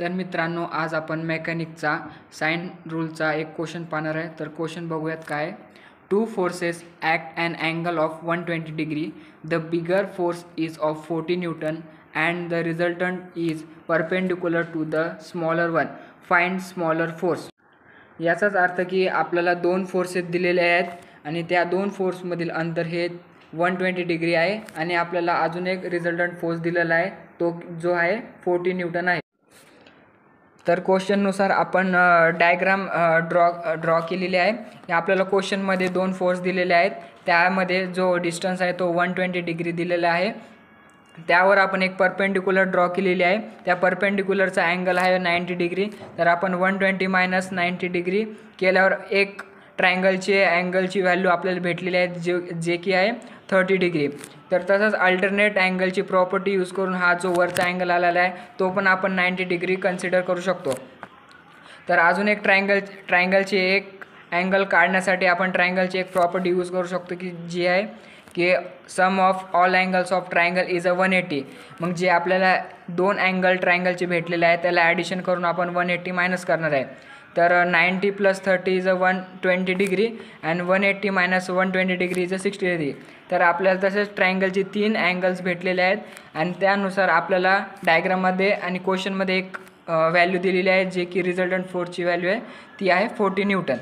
तर मित्रांनो, आज आपण मेकॅनिकचा साइन रूलचा एक क्वेश्चन पाहणार आहे. तर क्वेश्चन बघूयात काय. Two forces act an angle of 120 degree. The bigger force is of 40 newton and the resultant is perpendicular to the smaller one. Find smaller force. याचाच अर्थ की आपल्याला दोन फोर्सेस दिलेले आहेत आणि त्या दोन फोर्समधील अंतर हे 120 डिग्री आहे आणि आपल्याला अजून एक रिझल्टंट फोर्स दिलेला आहे, तो जो आहे 40 न्यूटन आहे. तर क्वेश्चननुसार आपण डायग्राम ड्रॉ केलेली आहे. आपल्याला क्वेश्चनमध्ये दोन फोर्स दिलेले आहेत, त्यामध्ये जो डिस्टन्स आहे तो 120 डिग्री दिलेला आहे. त्यावर आपण एक परपेंडिक्युलर ड्रॉ केलेली आहे. त्या परपेंडिक्युलरचा अँगल आहे 90 डिग्री. तर आपण 120 मायनस 90 डिग्री केल्यावर एक ट्रायंगलची अँगलची व्हॅल्यू आपल्याला भेटलेली आहे जे की आहे 30 डिग्री. तर तसंच अल्टरनेट अँगलची प्रॉपर्टी यूज करून हा जो वरचा अँगल आलेला आहे तो पण आपण 90 डिग्री कन्सिडर करू शकतो. तर अजून एक ट्रायंगलची एक अँगल काढण्यासाठी आपण ट्रायंगलची एक प्रॉपर्टी यूज करू शकतो की जी आहे की sum of all angles of triangle is a 180. मग जे आपल्याला दोन अँगल ट्रायंगलचे भेटलेले आहे त्याला ॲडिशन करून आपण 180 मायनस करणार आहे. तर 90 + 30 is a 120 degree and 180 minus 120 degree is a 60 degree. तर आपल्याला तसेच ट्रायंगलचे 3 अँगल्स भेटलेले आहेत आणि त्यानुसार आपल्याला डायग्राममध्ये आणि क्वेश्चनमध्ये एक व्हॅल्यू दिलेली आहे जे की रिझल्टंट फोर्सची व्हॅल्यू आहे ती आहे 40 न्यूटन.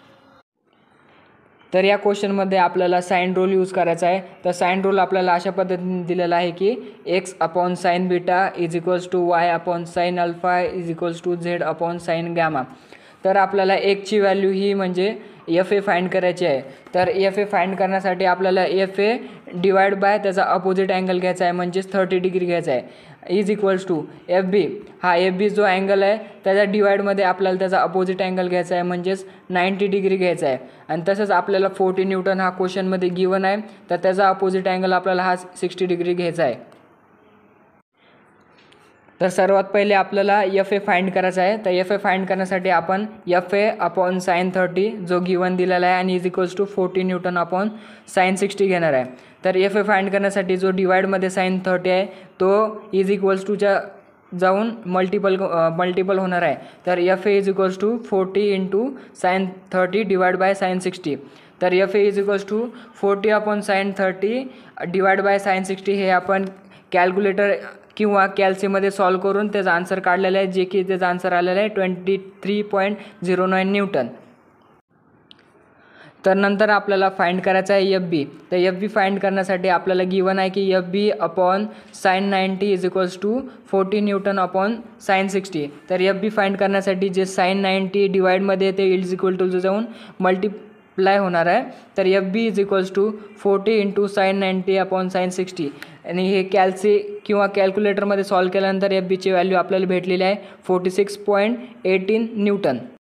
तर या क्वेश्चनमध्ये आपल्याला साइन रूल यूज करायचा आहे. तर साइन रूल आपल्याला अशा पद्धतीने दिलेला आहे की x/sin beta is equals to y/sin alpha is equals to z/sin gamma. तर आपल्याला एकची व्हॅल्यू ही म्हणजे FA फाइंड करायची आहे. तर FA फाइंड करण्यासाठी आपल्याला FA डिवाइड बाय त्याचा अपोजिट अँगल घ्यायचा आहे, म्हणजेच 30 डिग्री घ्यायचा आहे, इज इक्वल्स टू FB. हा FB जो अँगल आहे त्याच्या डिवाइडमध्ये आपल्याला त्याचा अपोजिट अँगल घ्यायचा आहे, म्हणजेच 90 डिग्री घ्यायचा आहे. आणि तसंच आपल्याला 40 न्यूटन हा क्वेश्चनमध्ये गिवन आहे, तर त्याचा अपोजिट अँगल आपल्याला हा 60 डिग्री घ्यायचा आहे. तर सर्वात पहिले आपल्याला FA फाइंड करायचा आहे. तर FA फाइंड करण्यासाठी आपण FA/sin 30 जो गिवन दिलेला आहे आणि is equals to 40 newton upon sin 60 घेणार आहे. तर FA फाइंड करण्यासाठी जो डिवाइडमध्ये sin 30 आहे तो इज इक्वल्स टूच्या जाऊन मल्टिपल होणार आहे. तर FA is equals to 40 × sin 30 divide by sin 60. तर FA is equals to 40/sin 30 divide by sin 60 हे आपण कॅल्क्युलेटर किंवा कॅल्सीमध्ये सॉल्व करून त्याचा आन्सर काढलेला आहे, जे की त्याचा आन्सर आलेला आहे 23.09 न्यूटन. तर नंतर आपल्याला फाइंड करायचा आहे FB. तर FB फाइंड करण्यासाठी आपल्याला गिवन आहे की FB/sin 90 is equals to 40 newton upon sin 60. तर FB फाइंड करण्यासाठी जे sin 90 डिवाइडमध्ये ते इज इक्वल टू जाऊन मल्टिप्लाय होणार आहे. तर FB is equals to 40 × sin 90 upon sin 60. आणि हे कॅल्सी किंवा कॅल्क्युलेटरमध्ये सॉल्व केल्यानंतर FBची व्हॅल्यू आपल्याला भेटलेली आहे 46.18 न्यूटन.